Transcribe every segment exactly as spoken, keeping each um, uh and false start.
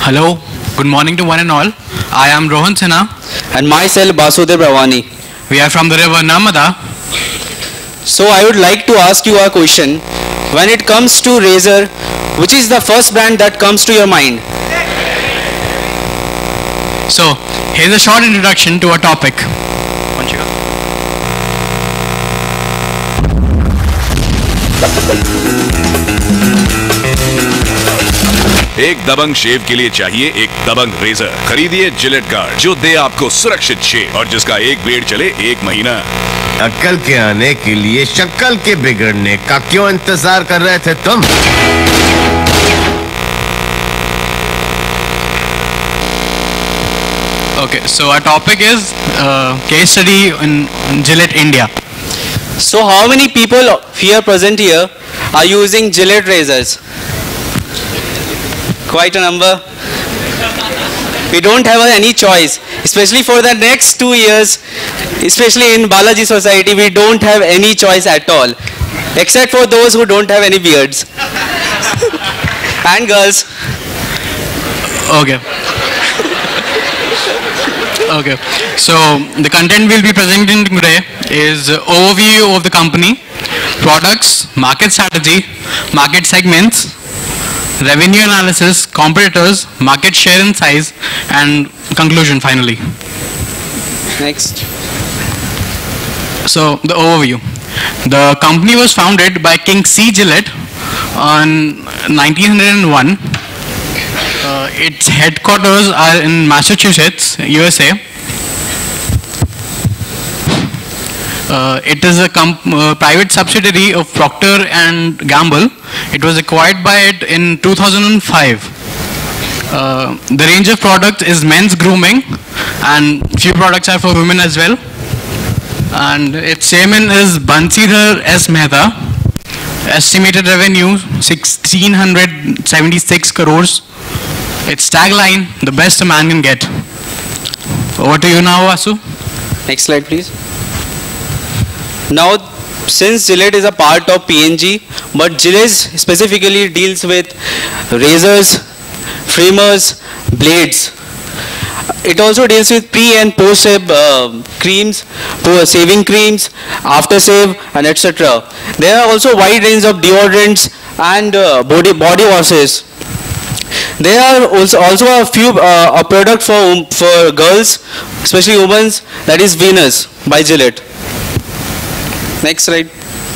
Hello, good morning to one and all. I am Rohan Sinha. And myself, Basudev Ravani. We are from the river Narmada. So I would like to ask you a question. When it comes to razor, which is the first brand that comes to your mind? So, here's a short introduction to our topic. एक दबंग शेव के लिए चाहिए एक दबंग razor. खरीदिए Gillette Guard जो दे आपको सुरक्षित शेव और जिसका एक ब्लेड चले एक महीना। अक्ल के आने के लिए शक्ल के बिगड़ने का क्यों इंतजार कर रहे थे तुम? Okay, so our topic is uh, case study in, in Gillette India. So how many people here present here are using Gillette razors? Quite a number. We don't have any choice, especially for the next two years, especially in Balaji society, we don't have any choice at all, except for those who don't have any beards. And girls. Okay. Okay. So the content we'll be presenting today is overview of the company, products, market strategy, market segments, revenue analysis, competitors, market share and size, and conclusion finally. Next. So the overview. The company was founded by King C. Gillette on nineteen oh one. Uh, its headquarters are in Massachusetts, U S A. Uh, it is a uh, private subsidiary of Procter and Gamble. It was acquired by it in two thousand five. Uh, the range of products is men's grooming, and few products are for women as well. And its chairman is Bansidhar S. Mehta. Estimated revenue sixteen seventy-six crores. Its tagline, the best a man can get. Over to you now, Vasu. Next slide, please. Now, since Gillette is a part of P and G, but Gillette specifically deals with razors, trimmers, blades. It also deals with pre and post shave uh, creams, saving creams, after shave, and et cetera. There are also wide range of deodorants and uh, body body washes. There are also also a few uh, a product for um, for girls, especially women, that is Venus by Gillette. Next slide.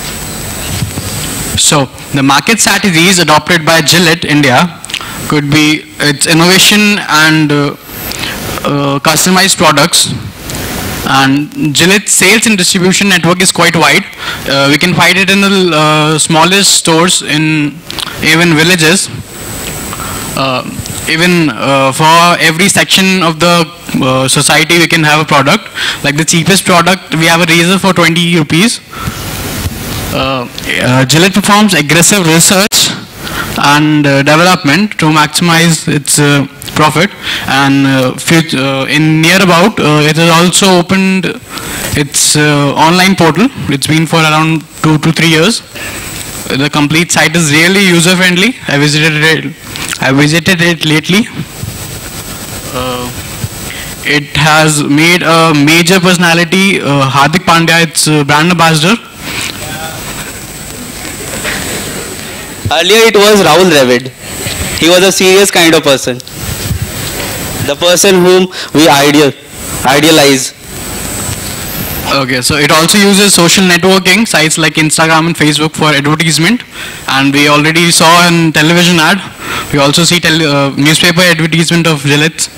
So the market strategies adopted by Gillette India could be its innovation and uh, uh, customized products. And Gillette's sales and distribution network is quite wide. Uh, we can find it in the uh, smallest stores in even villages. Uh, even uh, for every section of the uh, society we can have a product. Like the cheapest product, we have a razor for twenty rupees. Uh, uh, Gillette performs aggressive research and uh, development to maximize its uh, profit, and uh, uh, in near about uh, it has also opened its uh, online portal. It's been for around two to three years. The complete site is really user friendly. I visited it. I visited it lately. Uh, it has made a major personality, uh, Hardik Pandya, its uh, brand ambassador. Earlier it was Rahul Dravid. He was a serious kind of person. The person whom we ideal, idealize. Okay, so it also uses social networking sites like Instagram and Facebook for advertisement, and we already saw in television ad. We also see tele uh, newspaper advertisement of Gillette.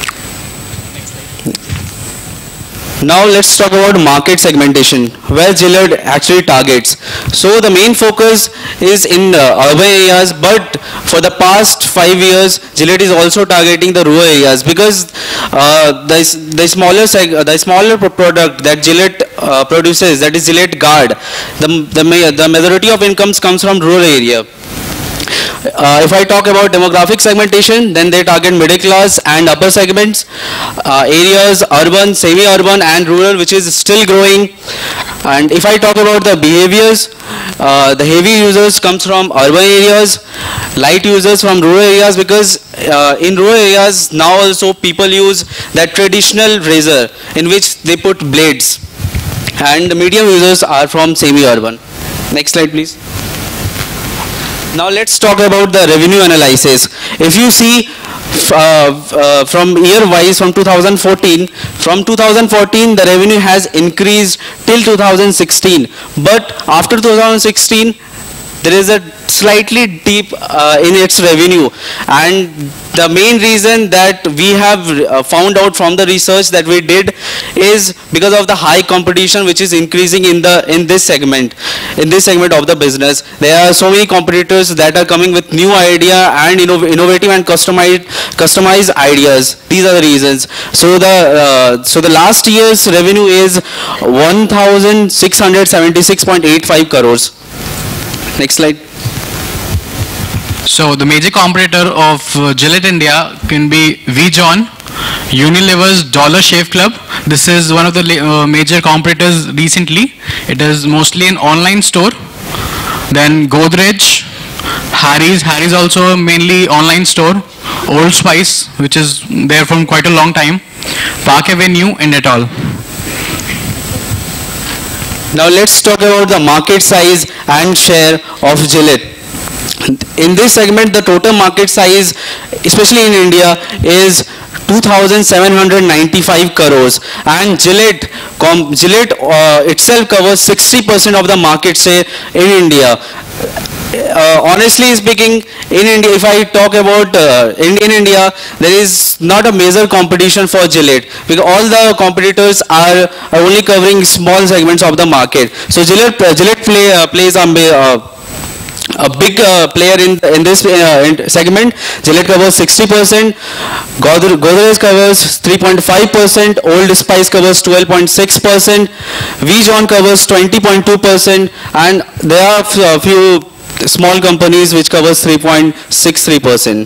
Now let's talk about market segmentation, where Gillette actually targets. So the main focus is in uh, urban areas, but for the past five years, Gillette is also targeting the rural areas, because uh, the, the smaller seg the smaller product that Gillette uh, produces, that is Gillette Guard, the, the, the majority of incomes comes from rural area. Uh, if I talk about demographic segmentation, then they target middle class and upper segments, uh, areas, urban, semi-urban and rural, which is still growing. And if I talk about the behaviors, uh, the heavy users comes from urban areas, light users from rural areas, because uh, in rural areas now also people use that traditional razor in which they put blades, and the medium users are from semi-urban. Next slide please. Now let's talk about the revenue analysis. If you see uh, uh, from year wise, from two thousand fourteen, from two thousand fourteen the revenue has increased till two thousand sixteen, but after two thousand sixteen there is a slightly deep uh, in its revenue, and the main reason that we have uh, found out from the research that we did is because of the high competition which is increasing in the in this segment in this segment of the business. There are so many competitors that are coming with new idea and innov innovative and customized customized ideas. These are the reasons. So the uh, so the last year's revenue is one thousand six hundred seventy-six point eight five crores. Next slide. So the major competitor of uh, Gillette India can be V-John, Unilever's Dollar Shave Club. This is one of the uh, major competitors recently. It is mostly an online store. Then Godrej, Harry's. Harry's also mainly online store. Old Spice, which is there from quite a long time. Park Avenue and et al. Now let's talk about the market size and share of Gillette. In this segment, the total market size, especially in India, is two thousand seven hundred ninety-five crores, and Gillette, com, Gillette uh, itself covers sixty percent of the market share in India. Uh, honestly speaking, in India, if I talk about uh, in, in India, there is not a major competition for Gillette, because all the competitors are, are only covering small segments of the market. So Gillette, uh, Gillette play, uh, plays a, uh, a big uh, player in in this uh, in segment. Gillette covers sixty percent, Godrej covers three point five percent, Old Spice covers twelve point six percent, V-John covers twenty point two percent, and there are a few small companies which covers three point six three percent.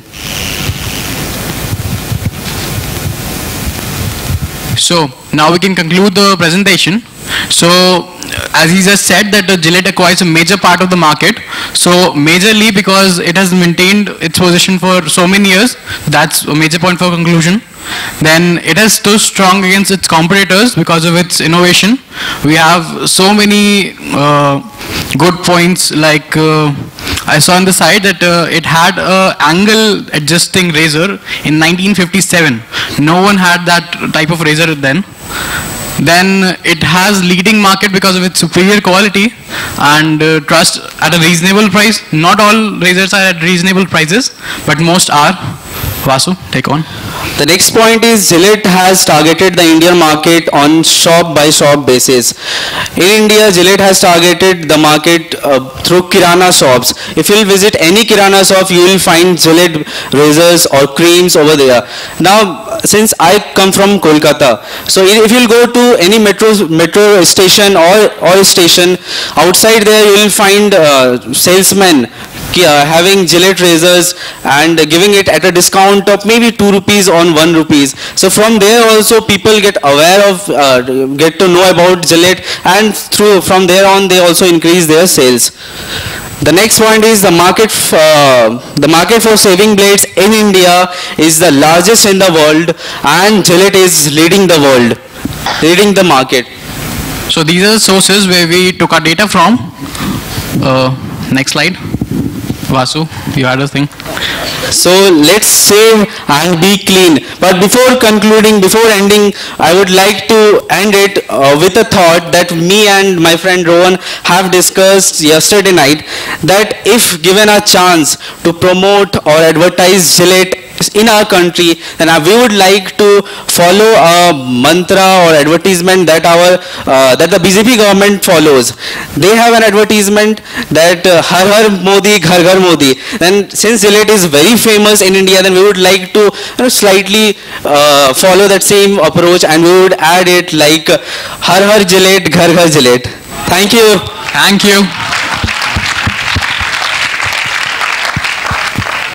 So now we can conclude the presentation. So as he just said that uh, Gillette acquires a major part of the market. So majorly because it has maintained its position for so many years. That's a major point for conclusion. Then it has stood strong against its competitors because of its innovation. We have so many uh, good points, like uh, I saw on the side that uh, it had a angle adjusting razor in nineteen fifty-seven. No one had that type of razor then. Then it has leading market because of its superior quality and uh, trust at a reasonable price. Not all razors are at reasonable prices, but most are. Vasu, take on. The next point is Gillette has targeted the Indian market on shop by shop basis. In India, Gillette has targeted the market uh, through Kirana shops. If you will visit any Kirana shop, you will find Gillette razors or creams over there. Now, since I come from Kolkata, so if you will go to any metro metro station or, or station, outside there you will find uh, salesmen Uh, having Gillette razors and uh, giving it at a discount of maybe two rupees on one rupees. So from there also people get aware of, uh, get to know about Gillette, and through from there on they also increase their sales. The next point is the market, uh, the market for shaving blades in India is the largest in the world, and Gillette is leading the world, leading the market. So these are the sources where we took our data from. Uh, next slide. Vasu, you had a thing. So let's save and be clean. But before concluding, before ending, I would like to end it uh, with a thought that me and my friend Rohan have discussed yesterday night, that if given a chance to promote or advertise Gillette in our country, then we would like to follow a mantra or advertisement that our uh, that the B J P government follows. They have an advertisement that uh, Har Har Modi, Ghar Ghar Modi. And since Gillette is very famous in India, then we would like to you know, slightly uh, follow that same approach, and we would add it like Har Har Gillette, Ghar Ghar Gillette. Thank you. Thank you.